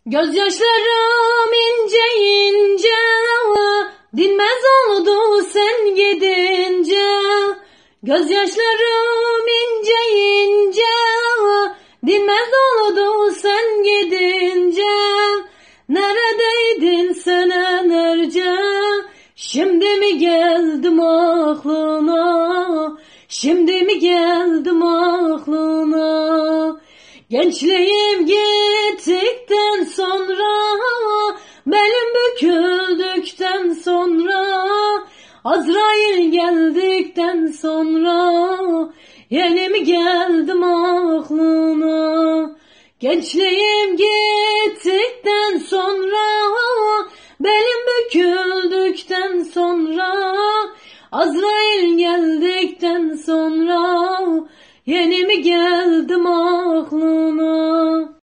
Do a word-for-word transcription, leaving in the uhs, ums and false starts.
Gözyaşlarım ince ince, dinmez oldu sen gidince. Gözyaşlarım ince ince, dinmez oldu sen gidince. Neredeydin senelerce, şimdi mi geldim aklına, şimdi mi geldim aklına. Gençliğim gittikten sonra, belim büküldükten sonra, Azrail geldikten sonra, yeni mi geldim aklına. Gençliğim gittikten sonra, belim büküldükten sonra, Azrail geldikten sonra, yeni mi geldim aklına.